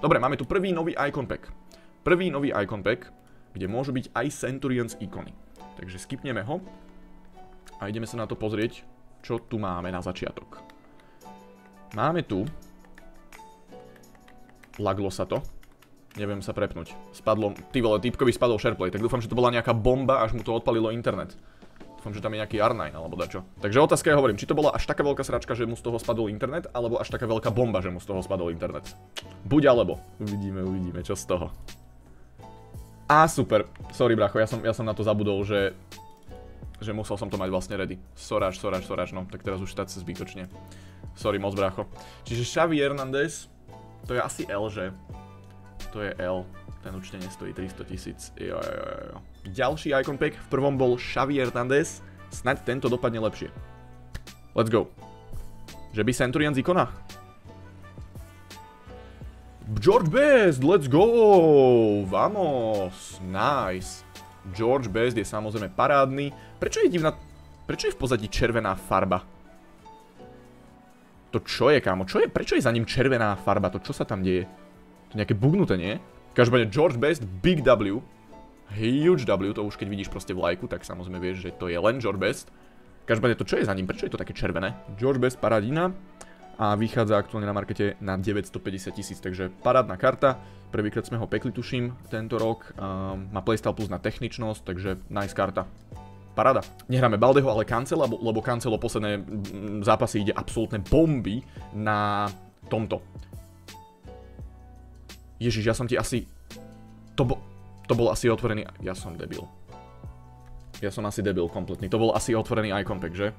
Dobre, máme tu prvý nový icon pack. Prvý nový icon pack, kde môžu byť aj Centurions ikony. Takže skipneme ho a ideme sa na to pozrieť, čo tu máme na začiatok. Máme tu... Laglo sa to. Neviem sa prepnúť. Spadlo... Ty vole, typkovi spadol SharePlay, tak dúfam, že to bola nejaká bomba, až mu to odpalilo internet. Dúfam, že tam je nejaký R9 alebo dačo. Takže otázka ja hovorím, či to bola až taká veľká sračka, že mu z toho spadol internet, alebo až taká veľká bomba, že mu z toho spadol internet. Buď alebo. Uvidíme, čo z toho. Á, super. Sorry, bracho, ja som na to zabudol, že musel som to mať vlastne ready. Soráž, no, tak teraz už stať sa zbytočne. Sorry moc, bracho. Čiže Xavi Hernandez, to je asi L, že? To je L. Ten určite nestojí 300 000. Jo. Ďalší icon pack, v prvom bol Xavi Hernandez. Snaď tento dopadne lepšie. Let's go. Že by Centurions ikona? George Best, let's go! Vamos! Nice. George Best je samozrejme parádny. Prečo je v pozadí červená farba? To čo je, kámo? Prečo je za ním červená farba? To čo sa tam deje? To nejaké bugnuté, nie? Každopádne George Best, Big W. Huge W, to už keď vidíš proste v lajku, tak samozrejme vieš, že to je len George Best. Každopádne to čo je za ním? Prečo je to také červené? George Best paradina. A vychádza aktuálne na markete na 950 000, takže parádna karta. Prvýkrát sme ho pekli, tuším, tento rok. Má playstyle plus na techničnosť, takže nice karta. Paráda. Nehráme Baldeho, ale Cancela, lebo Cancelo posledné zápasy ide absolútne bomby na tomto. Ježiš, ja som ti asi... To bol asi otvorený... Ja som debil. Ja som asi debil kompletný. To bol asi otvorený icon pack, že?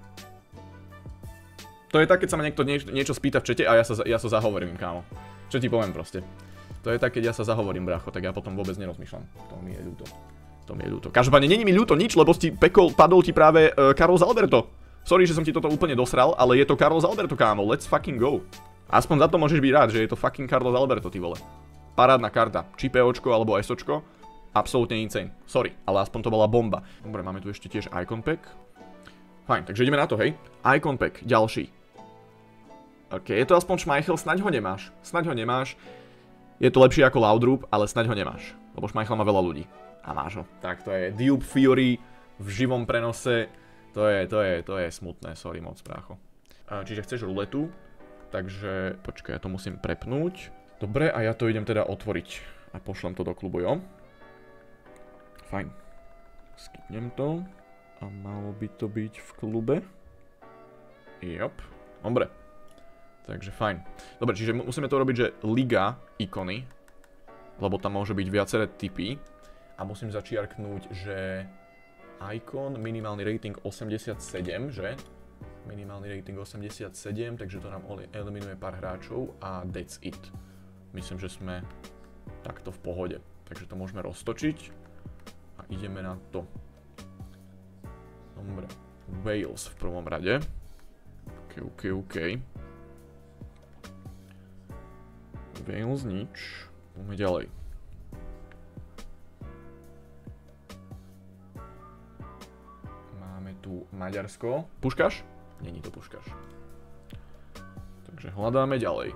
To je tak, keď sa ma niekto niečo spýta v čete a ja sa zahovorím, kámo. Čo ti poviem proste. To je tak, keď ja sa zahovorím, brácho, tak ja potom vôbec nerozmýšľam. To mi je ľúto. To mi je ľúto. Každopádne není mi ľúto nič, lebo padol ti práve Carlos Alberto. Sorry, že som ti toto úplne dosral, ale je to Carlos Alberto, kámo. Let's fucking go. Aspoň za to môžeš byť rád, že je to fucking Carlos Alberto, ty vole. Parádna karta. Či POčko alebo SOčko. Absolútne insane. Sorry, ale aspoň to bola bomba. Dobre, máme tu ešte tiež icon pack. Fajn, takže ideme na to, hej. Icon pack, ďalší. OK, je to aspoň Schmeichel, snaď ho nemáš. Snaď ho nemáš. Je to lepšie ako Laudrup, ale snaď ho nemáš. Lebo Schmeichel má veľa ľudí. A máš ho. Tak to je Diop Fury v živom prenose. To je smutné, sorry moc, brácho. Čiže chceš ruletu, takže počkaj, ja to musím prepnúť. Dobre, a ja to idem teda otvoriť. A pošlem to do klubu, jo? Fajn. Skipnem to. A malo by to byť v klube. Jop. Dobre. Takže fajn. Dobre, čiže musíme to robiť, že Liga ikony. Lebo tam môže byť viaceré typy. A musím začiarknúť, že icon, minimálny rating 87, že? Minimálny rating 87, takže to nám eliminuje pár hráčov a that's it. Myslím, že sme takto v pohode. Takže to môžeme roztočiť a ideme na to. Dobre. Wales v prvom rade. OK. Wales nič. Poďme ďalej. Tu Maďarsko. Puškaš? Není to Puškaš. Takže hľadáme ďalej.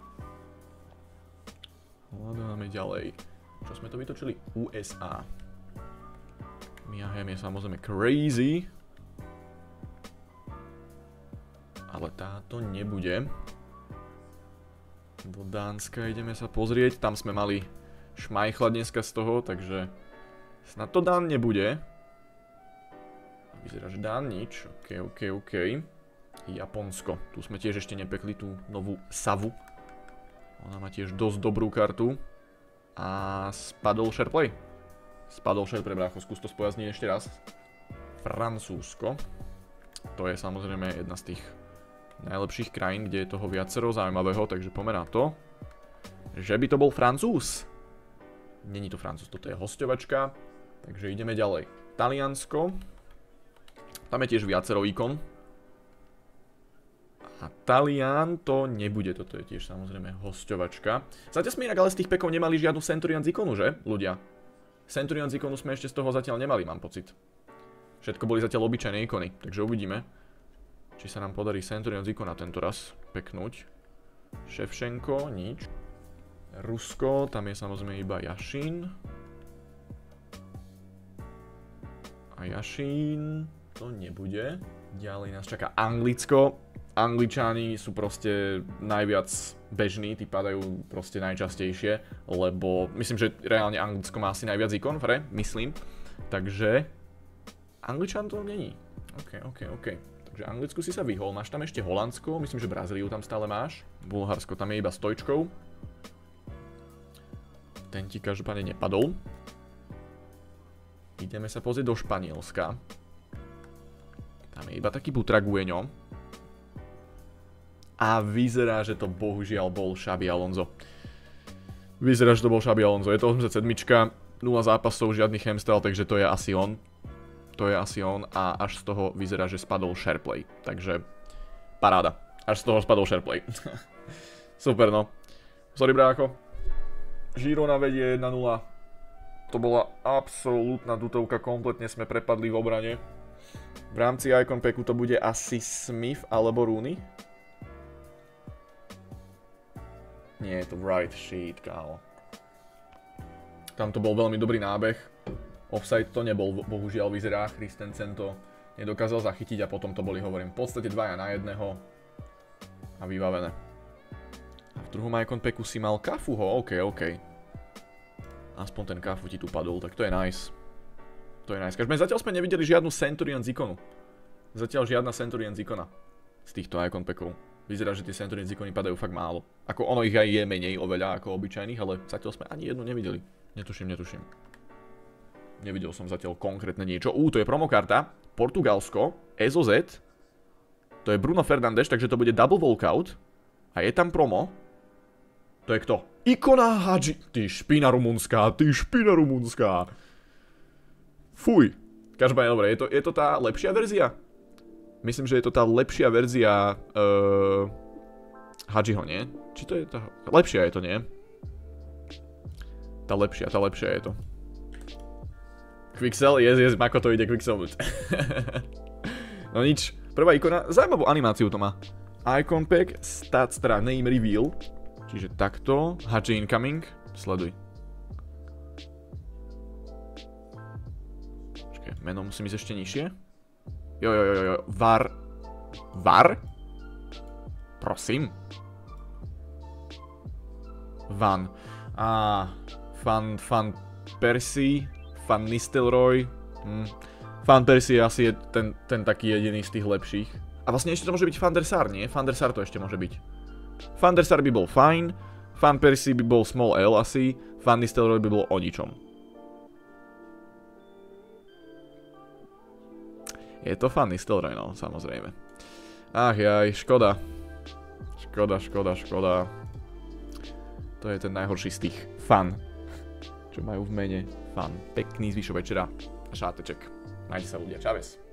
Čo sme to vytočili? USA. Miahem je samozrejme crazy. Ale táto nebude. Do Dánska ideme sa pozrieť. Tam sme mali Schmeichla dneska z toho, takže snad to Dán nebude. Vyzerá, že dá nič. OK. Japonsko. Tu sme tiež ešte nepekli tú novú Savu. Ona má tiež dosť dobrú kartu. A spadol SharePlay. Brácho. Skús to spojazniť ešte raz. Francúzsko. To je samozrejme jedna z tých najlepších krajín, kde je toho viacero zaujímavého, takže poďme na to. Že by to bol Francúz. Není to Francúz, toto je hosťovačka. Takže ideme ďalej. Taliansko. Tam je tiež viacero ikon. A Talian to nebude, toto je tiež samozrejme hosťovačka. Zatiaľ sme inak ale z tých pekov nemali žiadnu Centurions ikonu, že, ľudia? Centurions ikonu sme ešte z toho zatiaľ nemali, mám pocit. Všetko boli zatiaľ obyčajné ikony, takže uvidíme, či sa nám podarí Centurions ikona tento raz peknúť. Ševčenko, nič. Rusko, tam je samozrejme iba Jašín. A Jašín to nebude. Ďalej nás čaká Anglicko. Angličani sú proste najviac bežní, tí padajú proste najčastejšie, lebo myslím, že reálne Anglicko má asi najviac ikon v hre, myslím. Takže Angličan to není. OK. Takže Anglicku si sa vyhol, máš tam ešte Holandsko, myslím, že Brazíliu tam stále máš. Bulharsko tam je iba s tojčkou. Ten ti každopádne nepadol. Ideme sa pozrieť do Španielska. Tam je iba taký Butragueño. A vyzerá, že to bohužiaľ bol Xabi Alonso. Vyzerá, že to bol Xabi Alonso. Je to 87, 0 zápasov, žiadny hamstral, takže to je asi on. To je asi on a až z toho vyzerá, že spadol Shareplay. Takže paráda. Až z toho spadol Shareplay. Super, no. Sorry, brácho. Girona vedie 1-0. To bola absolútna dutovka, kompletne sme prepadli v obrane. V rámci Icon Packu to bude asi Smith alebo Rooney. Nie, je to Wright, shit, kámo. Tam to bol veľmi dobrý nábeh. Offside to nebol, bohužiaľ vyzerá. Christensen to nedokázal zachytiť a potom to boli, hovorím, v podstate 2 na 1 a vybavené. A v druhom Icon Packu si mal Cafuho, OK. Aspoň ten Cafu ti tu padol, tak to je nice. To je nice. Zatiaľ sme nevideli žiadnu Centurion z ikonu. Zatiaľ žiadna Centurion z ikona z týchto Icon Packov. Vyzerá, že tie Centurion z ikony padajú fakt málo. Ako ono ich aj je menej oveľa ako obyčajných, ale zatiaľ sme ani jednu nevideli. Netuším. Nevidel som zatiaľ konkrétne niečo. To je promokarta. Portugalsko, SOZ. To je Bruno Fernandes, takže to bude double walkout. A je tam promo. To je kto? Ikona Hadži. Ty špina rumunská. Fuj. Každopádne dobre, je to tá lepšia verzia? Myslím, že je to tá lepšia verzia Hadžiho, nie? Či to je tá... Lepšia je to, nie? Tá lepšia je to. Quixel, yes, ako to ide Quixelnúť. No nič, prvá ikona, zaujímavú animáciu to má. Icon Pack, stats, teda name reveal. Čiže takto, Hadži incoming, sleduj. Počkej, meno musím ísť ešte nižšie. Jo, VAR? Prosím. Van Persie, Van Nistelrooy. Van Persie asi je ten taký jediný z tých lepších. A vlastne ešte to môže byť Van der Sar, nie? Van der Sar to ešte môže byť. Van der Sar by bol fajn, Van Persie by bol small L asi, Van Nistelrooy by bol o ničom. Je to Van Nistelrooy, no, samozrejme. Ach jaj, škoda. To je ten najhorší z tých fan, čo majú v mene fan. Pekný zvyšok večera a šáteček. Majte sa ľudia, čaves.